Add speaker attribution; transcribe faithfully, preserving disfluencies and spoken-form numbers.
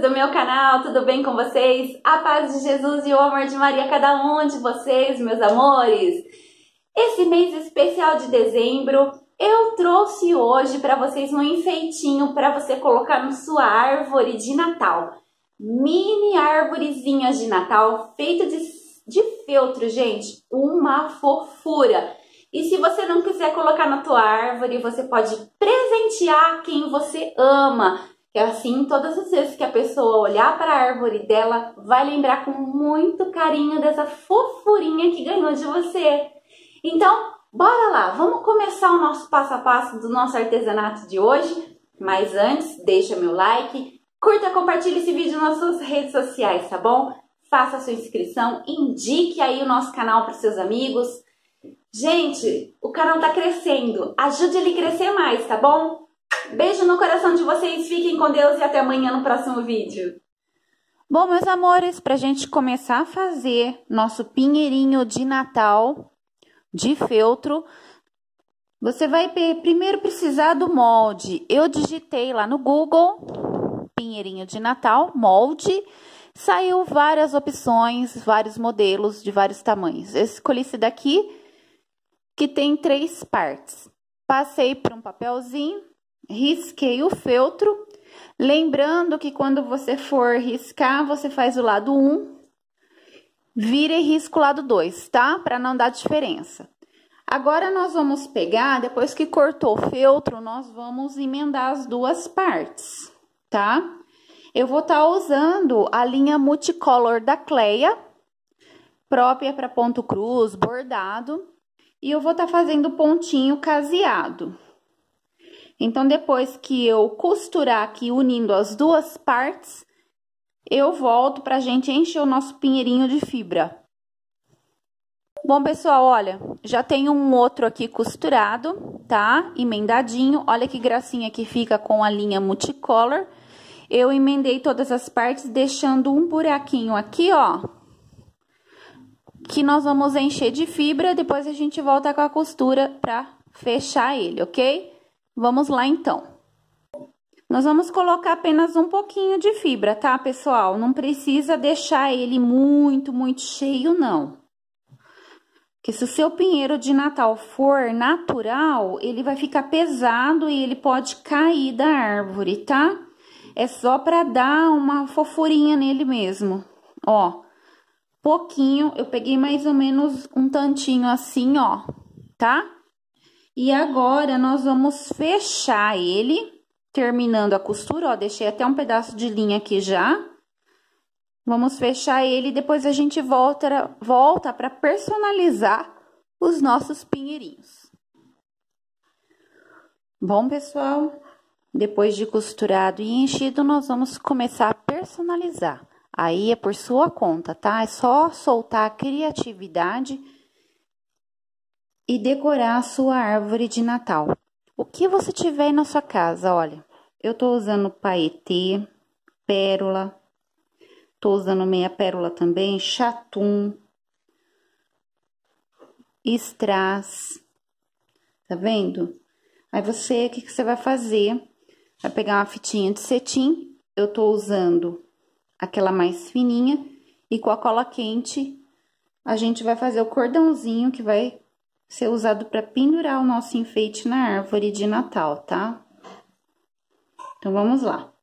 Speaker 1: do meu canal, tudo bem com vocês? A paz de Jesus e o amor de Maria a cada um de vocês, meus amores. Esse mês especial de dezembro, eu trouxe hoje para vocês um enfeitinho para você colocar na sua árvore de Natal. Mini árvorezinhas de Natal, feito de, de feltro, gente, uma fofura. E se você não quiser colocar na tua árvore, você pode presentear quem você ama. Que assim, todas as vezes que a pessoa olhar para a árvore dela, vai lembrar com muito carinho dessa fofurinha que ganhou de você. Então, bora lá, vamos começar o nosso passo a passo do nosso artesanato de hoje. Mas antes, deixa meu like, curta, compartilhe esse vídeo nas suas redes sociais, tá bom? Faça a sua inscrição, indique aí o nosso canal para os seus amigos. Gente, o canal tá crescendo, ajude ele a crescer mais, tá bom? Beijo no coração de vocês, fiquem com Deus e até amanhã no próximo vídeo.
Speaker 2: Bom, meus amores, pra gente começar a fazer nosso pinheirinho de Natal de feltro, você vai primeiro precisar do molde. Eu digitei lá no Google, pinheirinho de Natal, molde, saiu várias opções, vários modelos de vários tamanhos. Eu escolhi esse daqui, que tem três partes. Passei por um papelzinho, risquei o feltro, lembrando que quando você for riscar, você faz o lado um, vira e risca o lado dois, tá? Para não dar diferença. Agora, nós vamos pegar, depois que cortou o feltro, nós vamos emendar as duas partes, tá? Eu vou estar usando a linha Multicolor da Cleia, própria para ponto cruz, bordado, e eu vou estar fazendo pontinho caseado. Então, depois que eu costurar aqui, unindo as duas partes, eu volto pra gente encher o nosso pinheirinho de fibra. Bom, pessoal, olha, já tem um outro aqui costurado, tá? Emendadinho. Olha que gracinha que fica com a linha Multicolor. Eu emendei todas as partes, deixando um buraquinho aqui, ó, que nós vamos encher de fibra. Depois a gente volta com a costura pra fechar ele, ok? Vamos lá, então. Nós vamos colocar apenas um pouquinho de fibra, tá, pessoal? Não precisa deixar ele muito, muito cheio, não. Porque se o seu pinheiro de Natal for natural, ele vai ficar pesado e ele pode cair da árvore, tá? É só pra dar uma fofurinha nele mesmo. Ó, pouquinho, eu peguei mais ou menos um tantinho assim, ó, tá? E agora, nós vamos fechar ele, terminando a costura, ó, deixei até um pedaço de linha aqui já. Vamos fechar ele e depois a gente volta, volta para personalizar os nossos pinheirinhos. Bom, pessoal, depois de costurado e enchido, nós vamos começar a personalizar. Aí é por sua conta, tá? É só soltar a criatividade e decorar a sua árvore de Natal. O que você tiver aí na sua casa, olha, eu tô usando paetê, pérola, tô usando meia pérola também, chatum, strass, tá vendo? Aí você, o que que você vai fazer? Vai pegar uma fitinha de cetim, eu tô usando aquela mais fininha, e com a cola quente, a gente vai fazer o cordãozinho que vai ser usado para pendurar o nosso enfeite na árvore de Natal, tá? Então, vamos lá.